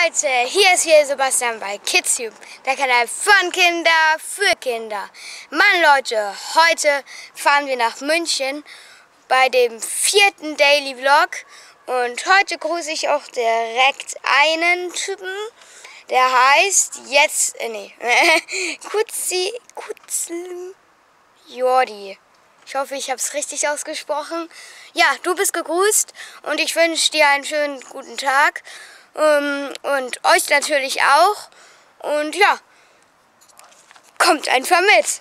Leute, hier ist wieder Sebastian bei KidsTube, der Kanal von Kinder für Kinder. Mann Leute, heute fahren wir nach München bei dem 4. Daily Vlog und heute grüße ich auch direkt einen Typen, der heißt Jordi. Ich hoffe, ich habe es richtig ausgesprochen. Ja, du bist gegrüßt und ich wünsche dir einen schönen guten Tag. Und euch natürlich auch. Und ja, kommt einfach mit.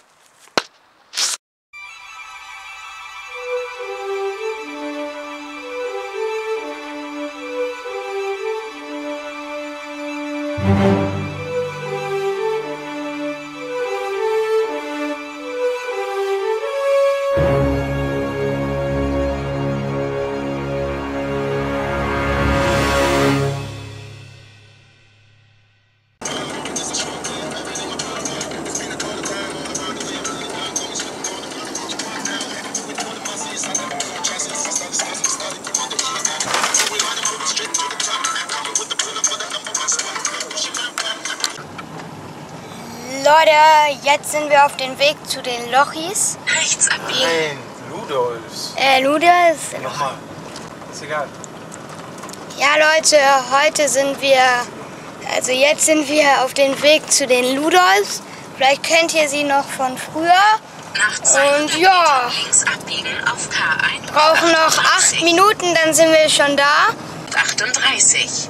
Leute, jetzt sind wir auf dem Weg zu den Lochis. Rechts abbiegen. Nein, Ludolfs. Ludolfs? Nochmal. Ist egal. Ja Leute, jetzt sind wir auf dem Weg zu den Ludolfs. Vielleicht kennt ihr sie noch von früher. Nach 200 Und ja, links abbiegen auf K1. brauchen noch 8 Minuten, dann sind wir schon da. 38.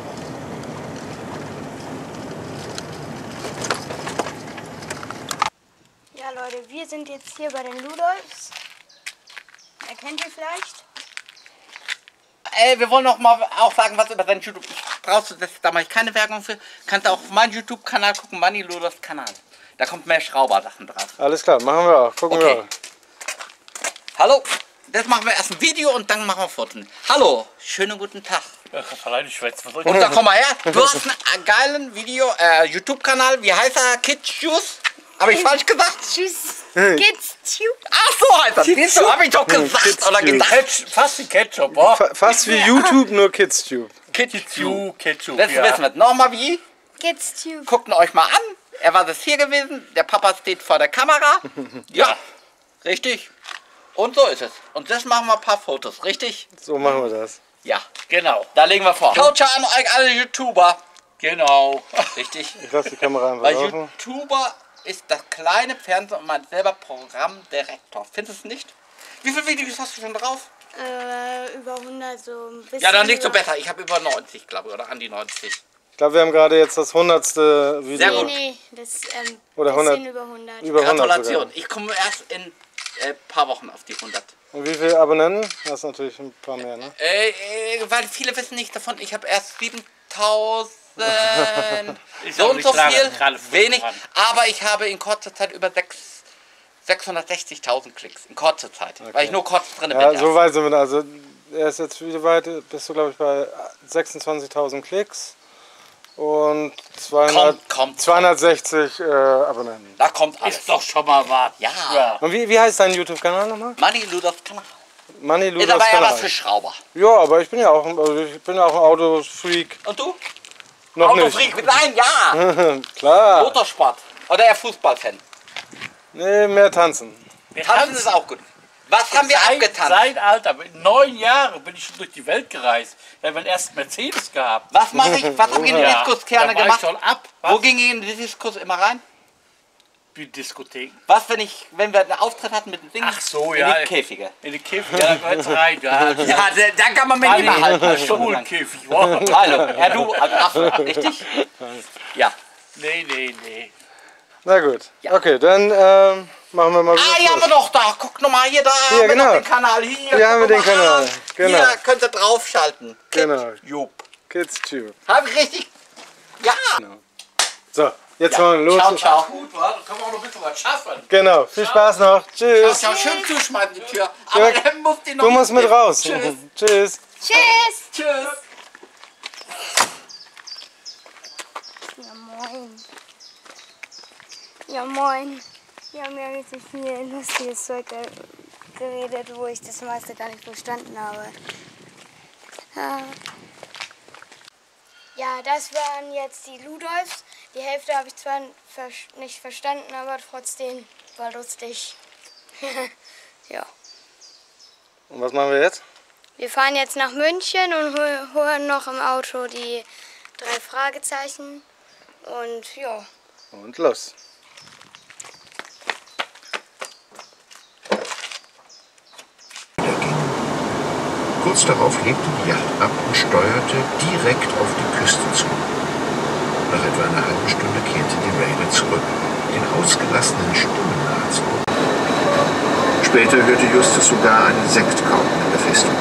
Ja Leute, wir sind jetzt hier bei den Ludolfs. Erkennt ihr vielleicht? Wir wollen noch mal auch sagen, was über deinen YouTube. Brauchst du das, da mache ich keine Werbung für. Kannst du auf meinen YouTube-Kanal gucken, Manni Ludolfs Kanal. Da kommt mehr Schrauber-Sachen drauf. Alles klar, machen wir auch. Gucken wir Okay. auch. Hallo, jetzt machen wir erst ein Video und dann machen wir Fotos. Hallo, schönen guten Tag. Alleine schwätzt. Und da komm mal her. Du hast einen geilen YouTube-Kanal. Wie heißt er? Kids Juice? Habe ich falsch gesagt? Tschüss, KidsTube. Ach so heißt das. Siehst du, habe ich doch gesagt oder gedacht. Fast wie Ketchup, oh. Fast wie YouTube, nur KidsTube. Ketchup, Das wissen wir. Nochmal wie? KidsTube. Guckt ihn euch mal an. Er war das hier gewesen. Der Papa steht vor der Kamera. Ja, richtig. Und so ist es. Und das machen wir ein paar Fotos, richtig? So machen wir das. Ja, Genau, da legen wir vor. Ciao, ciao an euch alle YouTuber. genau. Richtig. Ich lasse die Kamera einfach Weil laufen. YouTuber ist das kleine Fernsehen und man selber Programmdirektor. Findest du es nicht? Wie viele Videos hast du schon drauf? Über 100, so ein bisschen. Ja, dann nicht so über- besser. Ich habe über 90, glaube ich, oder an die 90. Ich glaube, wir haben gerade jetzt das 100. Video. Sehr gut. Nee, das Oder bisschen 100. über 100. Über 100 Gratulation. sogar. Ich komme erst in ein paar Wochen auf die 100. Und wie viele Abonnenten? Das ist natürlich ein paar mehr, ne? Weil viele wissen nicht davon, ich habe erst 7000, Ist so auch und nicht so lange, viel, gerade frisch wenig, dran. aber ich habe in kurzer Zeit über 660.000 Klicks, in kurzer Zeit, weil ich nur kurz drin bin. Ja, erst. so weit sind wir da. Also, er ist jetzt wie weit? Bist du, glaube ich, bei 26.000 Klicks und 260 Abonnenten. Da kommt alles. Ist doch schon mal was. Ja. Und wie heißt dein YouTube-Kanal nochmal? Manni Ludolfs Kanal. Manni Ist Ludolfs aber eher was Kanal. für Schrauber. Ja, aber ich bin ja auch ein Autofreak. Und du? Noch Autofreak? Nein, ja. nicht. Klar. Motorsport. Oder eher Fußballfan. Nee, mehr tanzen. Wir Tanzen ist auch gut. Was haben wir abgetanzt? Seit Alter, mit 9 Jahren bin ich schon durch die Welt gereist. Da haben wir einen ersten Mercedes gehabt. Was mache ich? Was habe ich in den Diskuskerne da war gemacht? ich schon ab. Wo ging ich in die Diskus immer rein? Die Diskotheken. Was, wenn wir einen Auftritt hatten mit dem Ding? Ach so, in ja. die Käfige. In die Käfige, da gehört's rein. Ja, Ja, da kann man mich war nicht mehr halten. ein Schulkäfig. Wow. Hallo, ja du als Affe, richtig? Ja. Nee. Na gut. Ja. Okay, dann machen wir mal Ah, hier haben wir doch da. Guck nochmal hier, da haben wir genau. noch den Kanal. Hier Hier haben wir guck den mal Kanal. an. Genau. Hier könnt ihr draufschalten. Genau. Jupp. KidsTube. Hab ich richtig? Ja. So, jetzt Ja. wollen wir los. Ciao, ciao. Gut, wa? Da können wir auch noch ein bisschen was schaffen. Genau. Viel Spaß noch. Ciao, Tschüss. ciao. Schön zuschmeißen die Tür. Aber Ja, dann muss die noch Du musst mit raus. Tschüss. Tschüss. Tschüss. Tschüss. Ja, moin. Ja, moin. Wir haben ja richtig viel lustiges Zeug geredet, wo ich das meiste gar nicht verstanden habe. Ja, Ja, das waren jetzt die Ludolfs. Die Hälfte habe ich zwar nicht verstanden, aber trotzdem war lustig. Ja. Und was machen wir jetzt? Wir fahren jetzt nach München und holen noch im Auto die 3 Fragezeichen. Und ja. Und los. Kurz darauf legte die Yacht ab und steuerte direkt auf die Küste zu. Nach etwa einer halben Stunde kehrte die Raider zurück, den ausgelassenen Stimmen nachzukommen. Später hörte Justus sogar einen Sekt kaufen in der Festung.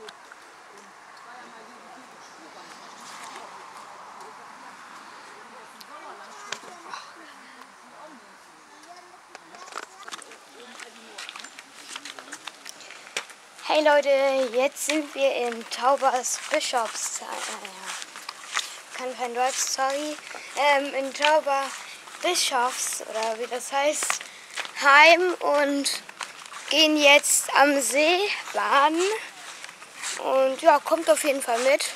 Hey Leute, jetzt sind wir in Taubers Bischofs... kann kein Deutsch, sorry. In Tauber Bischofs, oder wie das heißt, heim und gehen jetzt am See baden. Und ja, kommt auf jeden Fall mit.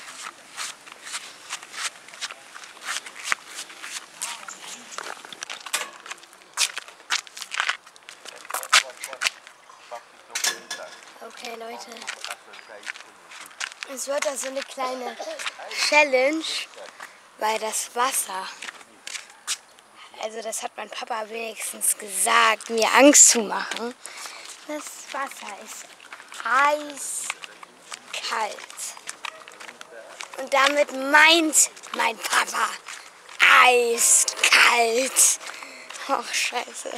Okay, Leute. Es wird also eine kleine Challenge, weil das Wasser, also das hat mein Papa wenigstens gesagt, mir Angst zu machen. Das Wasser ist eiskalt. Und damit meint mein Papa eiskalt. Ach, scheiße.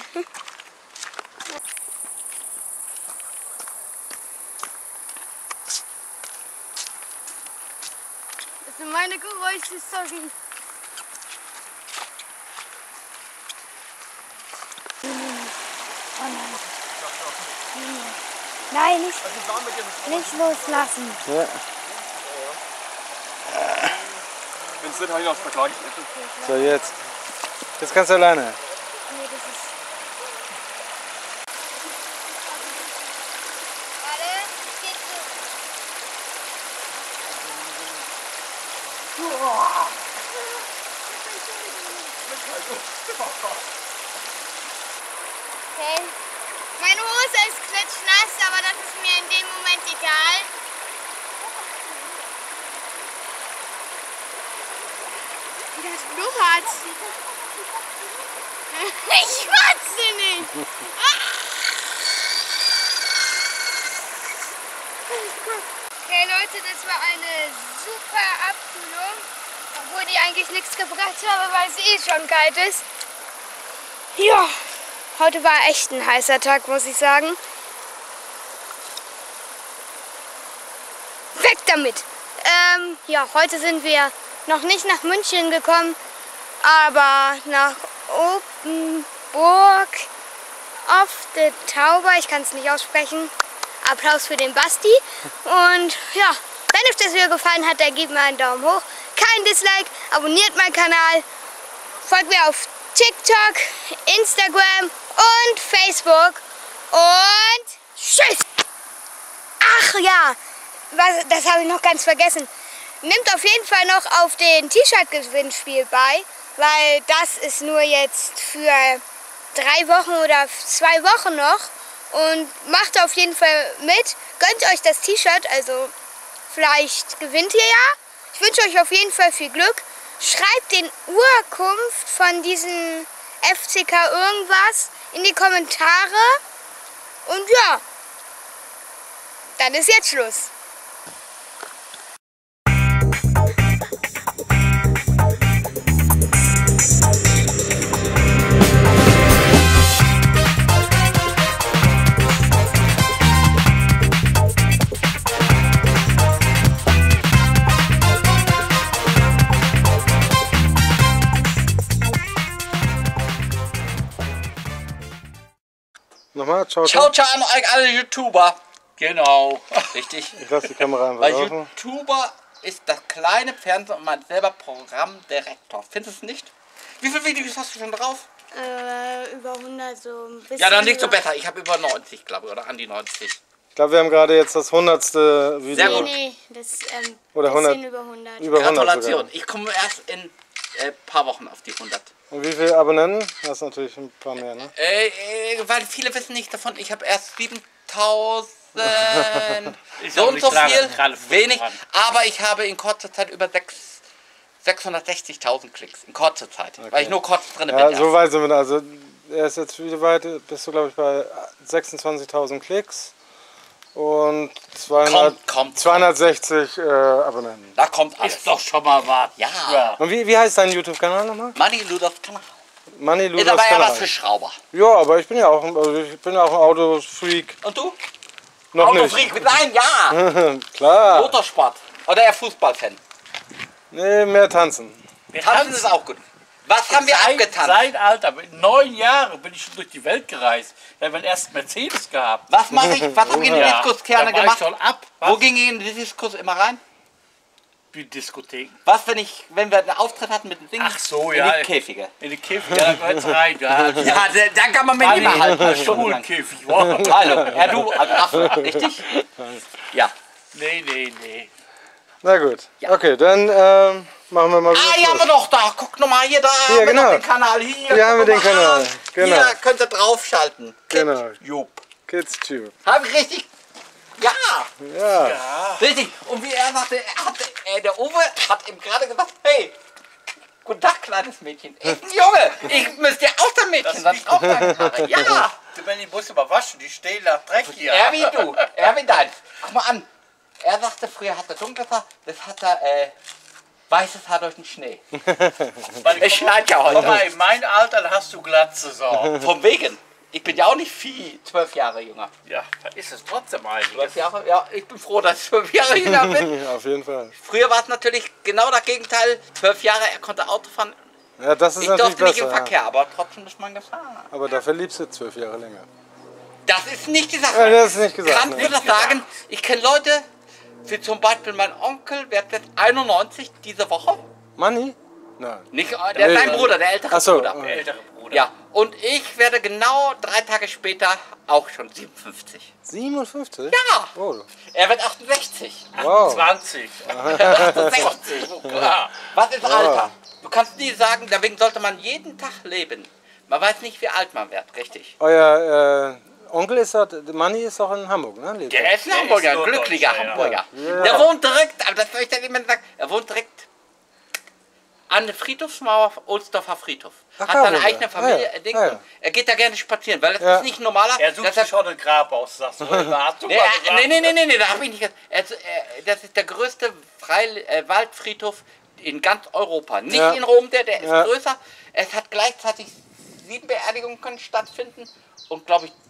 Das sind meine Geräusche, sorry. Oh nein. Nein, nicht loslassen. Ja. Wenn es nicht, habe ich noch vergleicht. So, jetzt. Jetzt kannst du alleine. Nee, das ist... Warte, geht Okay. Meine Hose ist klitschnass, aber das ist mir in dem Moment egal. Wie das blubbert. Ich kotze nicht. Okay Leute, das war eine super Abkühlung. Obwohl die eigentlich nichts gebracht habe, weil es eh schon kalt ist. Ja. Heute war echt ein heißer Tag, muss ich sagen. Weg damit! Ja, heute sind wir noch nicht nach München gekommen, aber nach Openburg auf der Tauber. Ich kann es nicht aussprechen. Applaus für den Basti. Und ja, wenn euch das Video gefallen hat, dann gebt mir einen Daumen hoch. Kein Dislike, abonniert meinen Kanal, folgt mir auf TikTok, Instagram und Facebook und tschüss! Ach ja, das habe ich noch ganz vergessen. Nehmt auf jeden Fall noch auf den T-Shirt-Gewinnspiel bei, weil das ist nur jetzt für 3 Wochen oder 2 Wochen noch und macht auf jeden Fall mit. Gönnt euch das T-Shirt, also vielleicht gewinnt ihr ja. Ich wünsche euch auf jeden Fall viel Glück. Schreibt den Urkunft von diesem FCK irgendwas in die Kommentare. Und ja, dann ist jetzt Schluss. Nochmal, ciao. Ciao, ciao an euch alle YouTuber. Genau, richtig. Ich lasse die Kamera einfach Weil laufen. YouTuber ist das kleine Fernsehen und man selber Programmdirektor. Findest du es nicht? Wie viele Videos hast du schon drauf? Über 100, so ein bisschen. Ja, dann nicht so besser. Ich habe über 90, glaube ich, oder an die 90. Ich glaube, wir haben gerade jetzt das 100. Video. Sehr gut. Nee, das Oder das 100. sind über 100. Über 100 Gratulation. sogar. Ich komme erst in ein paar Wochen auf die 100. Und wie viele Abonnenten? Das ist natürlich ein paar mehr, ne? Weil viele wissen nicht davon, ich habe erst 7000, Ist so auch und nicht so lange, viel, gerade frisch wenig, dran. aber ich habe in kurzer Zeit über 660.000 Klicks, in kurzer Zeit, weil ich nur kurz drin bin. Ja, erst. so weit sind wir. Also, er ist jetzt wie weit? Bist du, glaube ich, bei 26.000 Klicks und 260 Abonnenten. Da kommt alles. Ist doch schon mal was. Ja. Ja. Und wie heißt dein YouTube-Kanal nochmal? Money Luders Kanal. Money Ist Luders aber eher was Kanal. für Schrauber. Ja, aber ich bin ja auch ein Autofreak. Und du? Noch Autofreak mit ein, ja. nicht. Klar. Motorsport. Oder eher Fußballfan. Nee, mehr tanzen. Wir Tanzen ist auch gut. Was haben wir abgetanzt? Seit Alter, mit 9 Jahren bin ich schon durch die Welt gereist. Da haben wir einen ersten Mercedes gehabt. Was mache ich? Was habe ich in die Diskuskerne da war gemacht? ich schon ab. Wo ging ich in die Diskus immer rein? Die Diskotheken. Was, wenn wir einen Auftritt hatten mit dem Ding? Ach so, in ja. die Käfige. In die Käfige, da gehört's rein. Ja, Ja, da kann man mich war nicht mehr halten. ein Schulkäfig. Wow. Hallo, ja du als Affe, richtig? Ja. Nee. Na gut. Okay, dann machen wir mal Ah, hier haben Schluss. wir doch da. Guck nochmal hier, da haben wir genau. noch den Kanal. Hier, Hier haben wir guck den mal Kanal. an. Genau. Hier könnt ihr draufschalten. Genau. Jupp. KidsTube. Hab ich richtig? Ja, Ja. richtig. Und wie er sagte, der Uwe hat ihm gerade gesagt, hey, guten Tag, kleines Mädchen. Ich bin Junge, ich müsste ja auch der Mädchen, sonst auch deine Haare. Ja, Die muss aber waschen, die stehen nach Dreck hier. er wie du, er wie dein. Guck mal an. Er sagte, früher hat er dunkles Haar, das hat er weißes Haar durch den Schnee. Es schneit ja heute. Guck mal, in meinem Alter hast du Glatze, so. Vom Wegen. Ich bin ja auch nicht viel 12 Jahre jünger. Ja, da ist es trotzdem eigentlich. 12 Jahre? Ja, ich bin froh, dass ich 12 Jahre jünger bin. Auf jeden Fall. Früher war es natürlich genau das Gegenteil. 12 Jahre, er konnte Auto fahren. Ja, das ist Ich natürlich durfte nicht besser. im Verkehr, aber trotzdem ist man gefahren. Ja. Aber dafür liebst du 12 Jahre länger. Das ist nicht die Sache. Ja, das ist nicht gesagt. Kannst Ne? du das sagen? Ich kenne Leute, wie zum Beispiel mein Onkel, wird jetzt 91 diese Woche. Money? Nein. Nicht, der Nee, sein Bruder, der ältere Ach so. Bruder. Der ältere Bruder. Ja, und ich werde genau 3 Tage später auch schon 57. 57? Ja, Oh, er wird 68. wow. 20. 68. Ja. Was ist Alter? Du kannst nie sagen, deswegen sollte man jeden Tag leben. Man weiß nicht, wie alt man wird, richtig. Euer Onkel ist doch, Money ist doch in Hamburg, ne? Lebt er? Der ist ein Hamburger, ein so glücklicher Deutscher, ja. Hamburger. Ja. Der wohnt direkt, aber das soll ich dir niemand sagen, er wohnt direkt an der Friedhofsmauer, Ohlsdorfer Friedhof. Ach, Hat da seine wohnt er. eigene Familie, Ah, ja. Ding. Ah, ja. Er geht da gerne spazieren, weil das Ja. ist nicht ein normaler. Er sucht sich schon ein Grab aus, sagst du. Hast du Nee, mal gesagt? nee, da habe ich nicht gesagt. Das ist der größte Waldfriedhof in ganz Europa. Nicht Ja. in Rom, der ist Ja. größer. Es hat gleichzeitig 7 Beerdigungen können stattfinden und glaube ich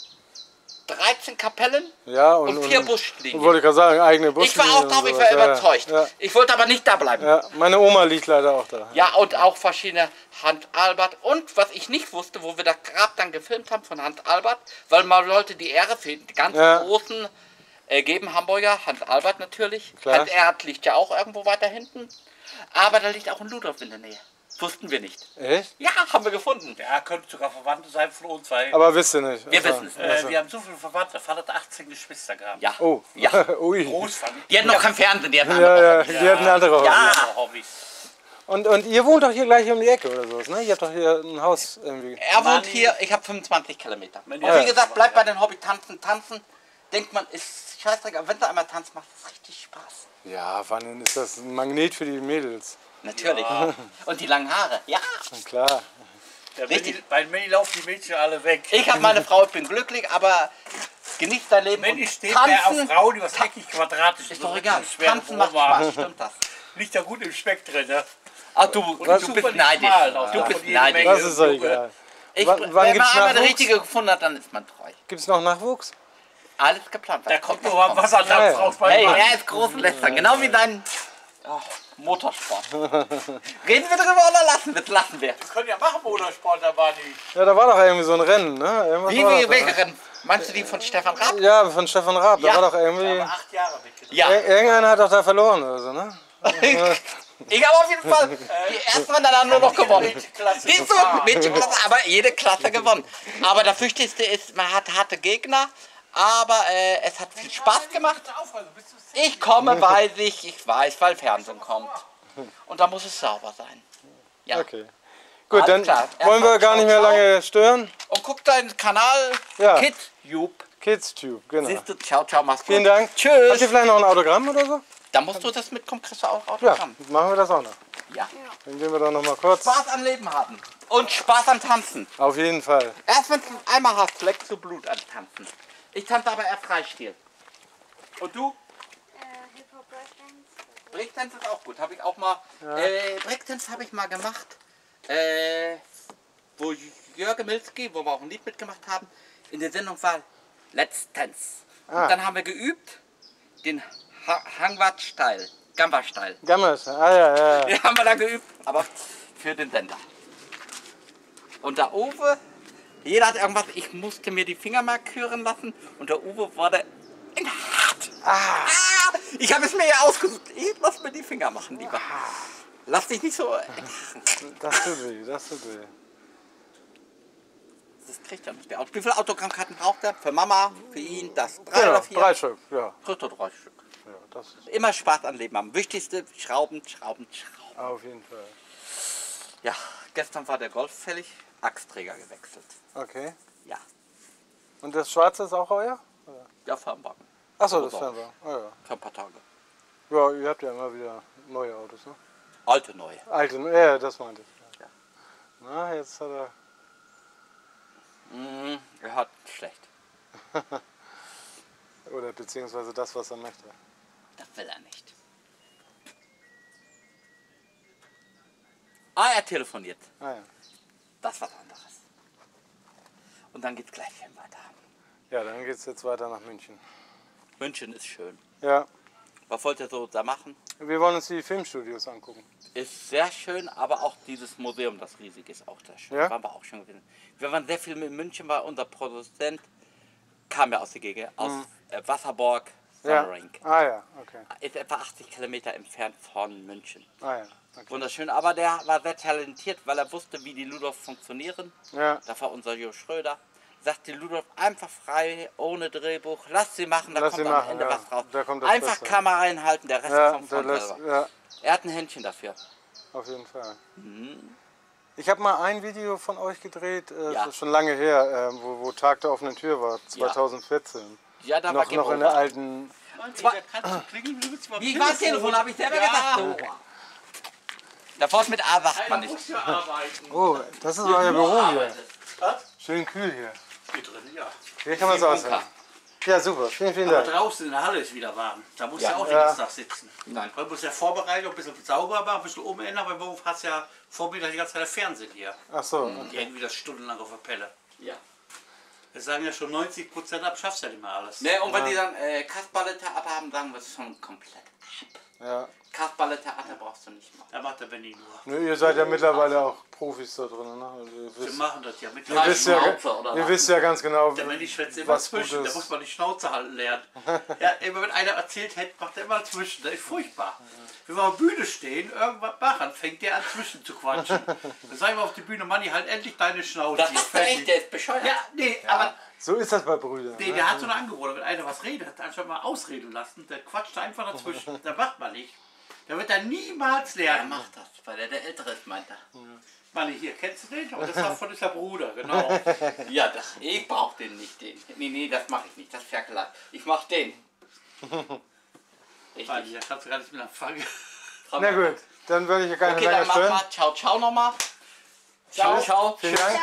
13 Kapellen Ja, und 4 Buslinien. Wollte ich gerade sagen, eigene Ich Buslinien. war auch drauf, und ich sowas. war überzeugt. Ja, Ich wollte aber nicht da bleiben. ja. Meine Oma liegt leider auch da. Ja, und auch verschiedene Hans Albert. Und was ich nicht wusste, wo wir das Grab dann gefilmt haben von Hans Albert, weil man wollte die Ehre für die ganz Ja. großen geben, Hamburger, Hans Albert natürlich. Klar. Hans Erd liegt ja auch irgendwo weiter hinten. Aber da liegt auch ein Ludolf in der Nähe. Wussten wir nicht. Echt? Ja, haben wir gefunden. Ja, könnte sogar Verwandte sein von uns, weil Aber wisst ihr nicht. Wir Also, wissen es. wir haben so viele Verwandte. Der Vater hat 18 Geschwister gehabt. Ja. Oh. Ja. Ui. Großfamilie. Die hatten noch kein Fernsehen, die hatten Ja, andere. ja, die hatten andere Hobbys. Ja. Andere Hobbys. Und ihr wohnt doch hier gleich um die Ecke oder sowas, ne? Ihr habt doch hier ein Haus irgendwie. Er wohnt hier, ich habe 25 Kilometer. Und Ja. wie gesagt, bleibt bei den Hobby tanzen. Tanzen, denkt man, ist scheißdreck, aber wenn du einmal tanzt, macht es richtig Spaß. Ja, vor allem ist das ein Magnet für die Mädels. Natürlich. Und die langen Haare, ja. Klar. Richtig. Bei Manny laufen die Mädchen alle weg. Ich habe meine Frau, ich bin glücklich, aber genießt dein Leben. Manny und steht mehr auf tanzen Frauen, die was eckig quadratisch ist doch egal. schwer Tanzen macht Spaß, stimmt das. Liegt da gut im Speck drin, ne? Ach, du bist super neidisch. schmal auch, Du ja. bist Von jeder neidisch. Menge. Das ist doch egal. Ich, Wann wenn man gibt's einmal eine Nachwuchs? richtige gefunden hat, dann ist man treu. Gibt's noch Nachwuchs? Alles geplant. Da kommt nur mal Wasserdampf Ja. raus bei Hey, Mann. er ist groß und lästern, genau wie dein Motorsport. Reden wir drüber oder lassen wir es? Lassen wir. Wir können ja machen, Motorsport, da war die. Ja, da war doch irgendwie so ein Rennen, ne? Irgendwas Wie, war wie, doch da, welche Rennen? Meinst du die von Stefan Raab? Ja, von Stefan Raab. Ja. Da war doch irgendwie. Aber 8 Jahre weg. Ja. Irgendeiner hat doch da verloren oder so, ne? Ich habe auf jeden Fall die ersten Rennen dann nur noch gewonnen. Klasse Siehst du, gefahren. Mädchenklasse, aber jede Klasse gewonnen. Aber das Wichtigste ist, man hat harte Gegner, Aber es hat viel Spaß gemacht. Ich komme, weil ich weiß, weil Fernsehen kommt. Und da muss es sauber sein. Ja. Okay. Gut, Alles dann klar. wollen wir Erstmal gar nicht mehr ciao, lange stören. Und guck deinen Kanal Ja. KidTube. KidsTube, genau. Siehst du, ciao, ciao, mach's gut. Vielen Dank. Habt ihr Tschüss. vielleicht noch ein Autogramm oder so? Da musst du das mitkommen, kriegst du auch Ja, Autogramm. machen wir das auch noch. Ja. Dann gehen wir doch noch mal kurz. Spaß am Leben haben. Und Spaß am Tanzen. Auf jeden Fall. Erst wenn du einmal hast, leckst du Blut an Tanzen. Ich tanze aber eher Freistil. Und du? Breakdance ist auch gut. Habe ich auch mal. Breakdance habe ich mal gemacht. Wo Jörg Milski, wo wir auch ein Lied mitgemacht haben, in der Sendung war Let's Dance. Ah. Und dann haben wir geübt den Hangwart-Style, Gamba-Style. Gammers. Ah ja, ja. Den haben wir da geübt, aber für den Sender. Und der Uwe, jeder hat irgendwas, ich musste mir die Finger markieren lassen und der Uwe wurde in hart. Ich habe es mir ja ausgesucht. Ich lass mir die Finger machen, lieber. Lass dich nicht so. Das tut weh, das tut weh. Das kriegt er nicht mehr. Wie viele Autogrammkarten braucht er? Für Mama, für ihn, das 3 Genau, oder 4? 3 Stück, ja. Kriegt er 3 Stück. Ja, das ist Immer Spaß am Leben haben. Wichtigste, Schrauben, Schrauben, Schrauben. auf jeden Fall. Ja, gestern war der Golf fällig, Achsträger gewechselt. Okay. Ja, Und das Schwarze ist auch euer? ja, Firmenwagen. Achso, das Oder Fernseher. Oh, ja. Für ein paar Tage. Ja, ihr habt ja immer wieder neue Autos, ne? Alte, neue. Alte, ja, das meinte ich. Ja. Na, jetzt hat er... Er hat schlecht. Oder beziehungsweise das, was er möchte. Das will er nicht. Ah, er telefoniert. Ah ja. Das ist was anderes. Und dann geht's gleich Film weiter. Ja, dann geht's jetzt weiter nach München. München ist schön. Ja, Was wollt ihr so da machen? wir wollen uns die Filmstudios angucken. Ist sehr schön, aber auch dieses Museum, das riesig ist, auch sehr schön. Ja? Waren wir auch schon gewesen. Wir waren sehr viel in München, weil unser Produzent kam ja aus der Gegend, aus Wasserburg, Ja. Sommering. Ah ja, okay. Ist etwa 80 Kilometer entfernt von München. Ah ja, okay. Wunderschön, aber der war sehr talentiert, weil er wusste, wie die Ludolf funktionieren. Ja, Das war unser Jo Schröder. Sagt die Ludolf einfach frei, ohne Drehbuch. Lass sie machen, da Lass kommt sie am machen, Ende ja. was raus. Da kommt das Einfach Beste. Kamera reinhalten, der Rest ja, kommt der von lässt, selber. ja, Er hat ein Händchen dafür. auf jeden Fall. Ich habe mal ein Video von euch gedreht, Ja. das ist schon lange her, wo Tag der offenen Tür war, 2014. Ja, da war Noch in der alten... Wie war das Telefon, habe ich selber gesagt. So. Das Wort mit A sagt man nicht. Oh, das ist euer Büro hier. Was? Schön kühl hier. Hier drin, ja. Hier kann man es aushängen. Ja, super. Vielen, vielen Aber Dank. draußen in der Halle ist wieder warm. Da musst du ja auch den Ja. ganzen Tag sitzen. Nein. Man muss ja vorbereiten, ein bisschen sauber machen, ein bisschen umändern, weil du hast ja Vormittag die ganze Zeit Fernsehen hier. Ach so. Und irgendwie das stundenlang auf der Pelle. Ja. Wir sagen ja schon 90% ab, schaffst ja nicht mehr alles. Ne, und wenn die dann Kasperle-Theater haben, sagen wir es schon komplett ab. Ja. Kasperle-Theater brauchst du nicht mehr. Da macht der Benny nur. Nö, ihr seid ja mittlerweile auch Profis da drin, ne? Also ihr Wir wisst, machen das ja ihr mittlerweile. wisst, ja, Schnauze, oder ihr was? wisst ja ganz genau, Der Benny schwätzt immer was gut zwischen, da ist. muss man die Schnauze halten lernen. Ja, immer wenn einer erzählt hätte, macht er immer zwischen. Das ist furchtbar. Wenn wir auf der Bühne stehen, irgendwas machen, fängt der an zwischen zu quatschen. Dann sagen wir auf die Bühne, Manni, halt endlich deine Schnauze. Das ist echt, der ist bescheuert. Ja, nee, aber So ist das bei Brüdern. nee, Ne? der hat so eine Angewohnheit, wenn einer was redet, anstatt mal ausreden lassen, der quatscht einfach dazwischen. Das macht man nicht. Der wird dann niemals Er lernen. macht das, weil er der Ältere ist, meint er. Manni, hier, kennst du den? Oh, das war von dieser Bruder, genau. Ja, ich brauch den nicht, den. Nee, das mache ich nicht, das ist ja klar. Ich mach den. Manni, Richtig. da kannst du gar nicht mit anfangen. Na gut, dann würde ich ja gar nicht Okay, dann länger mach stören. mal. Ciao, ciao nochmal. Ciao, ciao. Vielen Dank.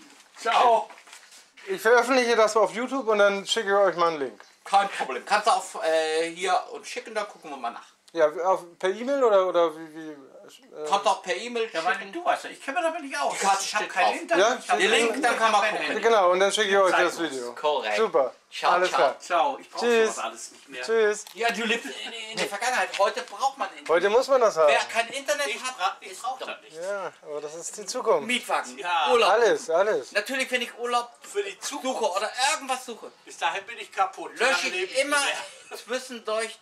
Ciao. Ich veröffentliche das auf YouTube und dann schicke ich euch mal einen Link. Kein Problem. Kannst du auf hier und schicken, dann gucken wir mal nach. Ja, per E-Mail oder wie? Kommt auch per E-Mail Ja, Manni, schicken. du weißt ja, ich kenne mich damit nicht aus. Die Karte Ich habe steht kein drauf. Internet. Ja, ich hab den kein- Link, dann kann man kein gucken. Handy. Genau, und dann schicke ich euch Zeig das uns. Video. Korrekt. Super. Ciao, Alles ciao. klar. Ciao, ich brauche Tschüss. sowas alles nicht mehr. Tschüss. Ja, du lebst in der Vergangenheit. Heute braucht man Internet. Heute muss man das haben. Wer kein Internet Ich hat, brauche ist brauch dumm. das nicht. Ja, aber das ist die Zukunft. Mietwagen, Ja. Urlaub. Alles. Natürlich, wenn ich Urlaub Für die Zukunft. suche oder irgendwas suche, Bis dahin bin ich kaputt. lösche Lange lebe ich immer nicht mehr. zwischendurch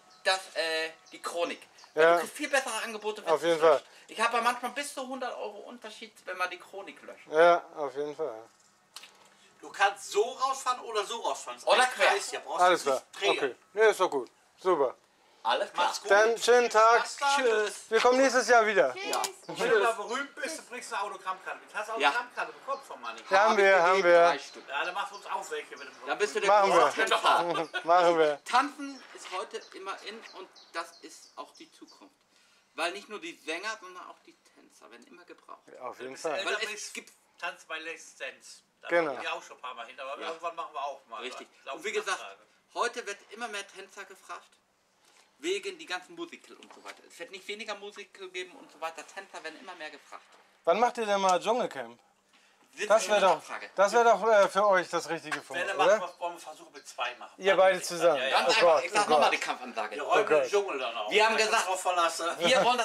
die Chronik. Ja. Du kriegst viel bessere Angebote, wenn Auf du jeden es löscht. Fall. Ich habe ja manchmal bis zu 100 € Unterschied, wenn man die Chronik löscht. Ja, auf jeden Fall. Du kannst so rausfahren oder so rausfahren. Das ist Oder ein quer. Kreis, ja, brauchst Alles du klar. nicht drehen. Okay. Nee, ist doch gut. Super. Alles klar. Mach's gut. Dann schönen Tag. Tschüss. Wir kommen nächstes Jahr wieder. Ja. Und wenn du mal berühmt bist, dann bringst du eine Autogrammkarte mit. Hast du eine Ja. Autogrammkarte bekommen von Manni? Ja, haben wir, haben wir. 3 Stück. Ja, dann machst du uns auch welche. Wenn du Dann bist du der Machen wir. große Tänzer. Machen wir. Tanzen ist heute immer in und das ist auch die Zukunft. Weil nicht nur die Sänger, sondern auch die Tänzer werden immer gebraucht. Auf jeden bist Fall. älter Weil es bist, gibt Tanz bei Let's Dance. Da Genau. waren wir auch schon ein paar Mal hin, aber Ja. irgendwann machen wir auch mal. richtig. Laufen Und wie gesagt, Nachtage. heute wird immer mehr Tänzer gefragt. Wegen die ganzen Musical und so weiter. Es wird nicht weniger Musical geben und so weiter. Tänzer werden immer mehr gefragt. Wann macht ihr denn mal Dschungelcamp? Sind Das immer wäre doch, Nachfrage. für euch das Richtige von Wenn euch, er macht, oder? was wollen wir versuchen mit 2 machen. Ihr beide zusammen. Ja, ja. Ganz Oh einfach, Gott, ich sag oh nochmal Gott. die Kampfansage. Wir räumen Gott. den Dschungel dann auch. Wir haben Wenn ich gesagt, drauf verlasse. Wir wollen das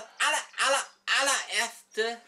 allererste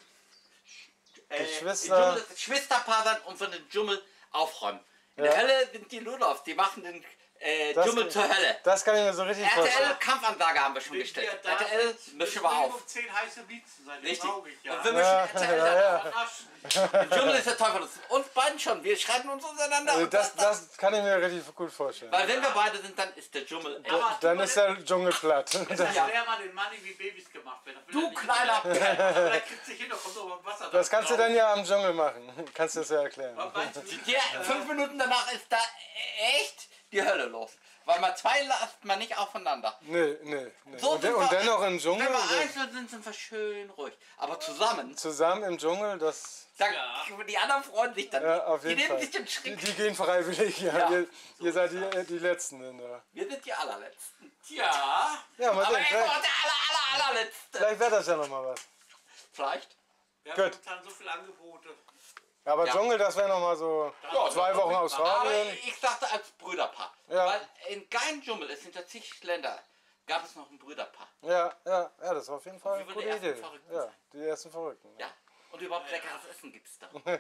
Geschwister. Schwesterpaar sein und von den Dschungel aufräumen. In Ja. der Hölle sind die Ludolfs, die machen den Das- Dschungel zur Hölle. Das kann ich mir so richtig RTL vorstellen. Kampfansage haben wir schon gestellt. RTL mischen wir auf. 10 heiße Beats sein. Richtig. Traurig, ja. Und wir mischen RTL dann auf. Aschen. Der Dschungel ist der Teufel. Das ist uns beiden schon. Wir schreiben uns untereinander. Und Das kann ich mir richtig gut vorstellen. weil wenn wir beide sind, dann ist der Dschungel. Dann ist der Dschungel platt. Das lehr mal den Manni, wie Babys gemacht werden. Das will er Du nicht. kleiner Penner. Aber der kriegt sich hin, da kommt so Wasser. Das kannst du dann ja am Dschungel machen. Kannst du das ja erklären. Meinst du, Ja, 5 Minuten danach ist da echt die Hölle los. Weil man zwei lasst man nicht aufeinander. Nee. So Und, sind und wir- dennoch im Dschungel, Wenn wir einzeln sind, sind wir schön ruhig. Aber zusammen, zusammen im Dschungel, das... dann, die anderen freuen sich dann. Ja, auf die jeden nehmen Fall. sich den Die, Schreck. die gehen freiwillig. Ja. Ja. Ihr seid die Letzten. Ja, Wir sind die allerletzten. ja, ja mal Aber sehen. ich war der allerletzte. Vielleicht wird das ja noch mal was. Vielleicht. wir haben Gut. momentan so viele Angebote. Aber Ja. Dschungel, das wäre noch mal so Ja, 2 Wochen Aber Australien. ich dachte als Brüderpaar. Ja. Weil in keinem Dschungel, es sind ja zig Länder, gab es noch ein Brüderpaar. Ja, das war auf jeden Fall wir eine wollen gute die ersten Idee. Verrückten Ja, sein. die ersten Verrückten. Ja. Und überhaupt leckeres Essen gibt es da. Ja,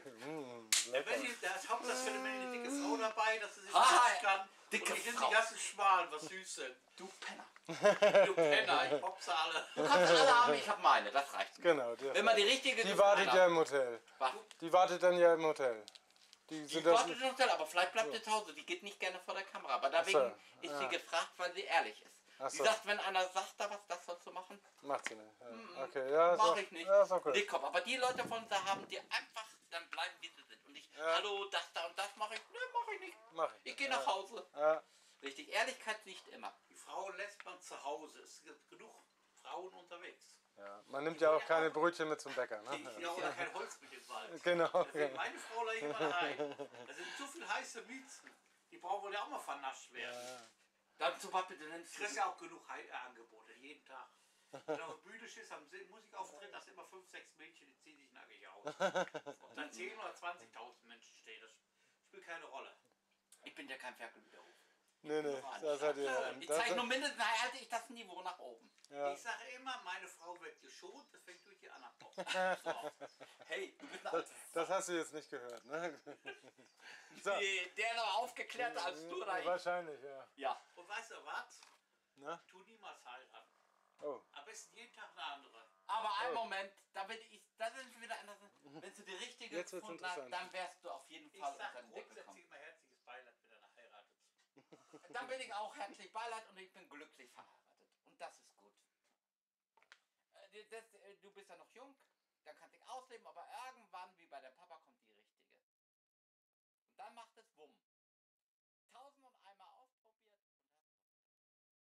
wenn die, da ist Hauptsache für eine dicke Frau dabei, dass sie sich Ah, setzen kann. dicke und ich nehme Frau. die ganzen Schmalen, was süß sind. Du Penner. Du Penner, ich hop sie alle. Du kannst alle haben, ich habe meine, das reicht mir. Genau, Wenn man die richtige die gefunden wartet hat. ja im Hotel. Was? Die wartet dann ja im Hotel. Die Die sind das. wartet im Hotel, aber vielleicht bleibt sie zu Hause. Die geht nicht gerne vor der Kamera. Aber deswegen ist sie gefragt, weil sie ehrlich ist. Ach Sie so. sagt, wenn einer sagt, da was, das sollst du machen, Macht sie nicht. Ja. Okay, ja, ist mach auch- ich nicht. Ja, ist okay. Nee, komm, aber die Leute von uns haben, die einfach dann bleiben, wie sie sind. Und nicht, hallo, das da und das mache ich. Nee, mach ich nicht. Mach ich. Ich gehe nach Hause. Ja, Richtig, Ehrlichkeit siegt immer. Die Frau lässt man zu Hause. Es gibt genug Frauen unterwegs. ja. Man nimmt ja auch keine Brötchen mit zum Bäcker. Ne? Ja, oder kein Holz mit im Wald. Genau. Deswegen meine Frau lege ich immer daheim. Da sind zu viele heiße Miezen. Die brauchen wohl ja auch mal vernascht werden. Dann zum Beispiel, du nennst Du kriegst ja auch genug Angebote, jeden Tag. Wenn du auf der Bühne stehst, am Musikauftritt, da sind immer 5, 6 Mädchen, die ziehen sich nackig aus. Ob dann 10 oder 20.000 Menschen stehen, das spielt keine Rolle. ich bin ja kein Ferkelwiderruf. Nee, das hat ihr. Ich zeige nur mindestens, halte ich das Niveau nach oben. Ja. Ich sage immer, meine Frau wird geschont, das fängt durch die anderen auf. So. Hey, du bist ein Das hast du jetzt nicht gehört, ne? So, der noch aufgeklärter als du oder ich. wahrscheinlich, ja. Ja. Und weißt du was? Na? Tu niemals heiraten. Oh. Am besten jeden Tag eine andere. Aber einen Moment, da bin ich, da sind wir wieder anders. Wenn du die richtige Jetzt wird's gefunden hast, interessant. dann wärst du auf jeden Ich Fall unter sage den Blick grundsätzlich gekommen. immer herzliches Beileid, wenn er heiratet. Dann bin ich auch herzlich Beileid und ich bin glücklich verheiratet. Und das ist gut. Du bist ja noch jung, dann kannst du dich ausleben, aber irgendwann, wie bei der Papa, kommt die richtige. Und dann macht es Wumm.